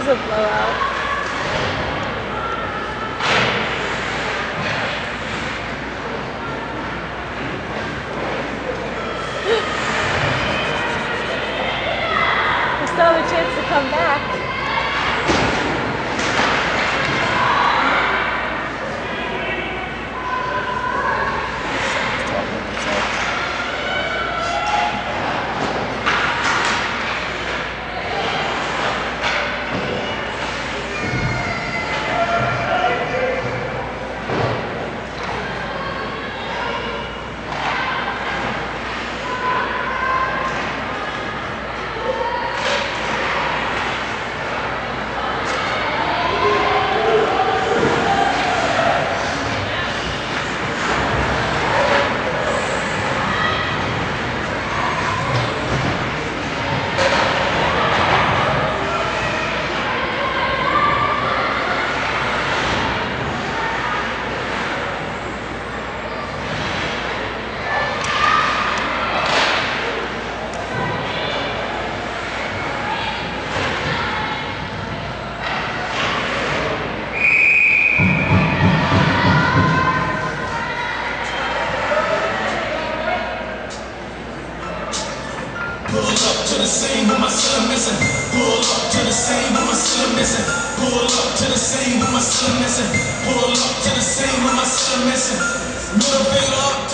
is a blowout. We still have a chance to come back. Pull up to the scene with my son missing. Pull up to the scene with my son missing. Pull up to the scene with my son missing. Pull up to the scene with my son missing. Middle finger up.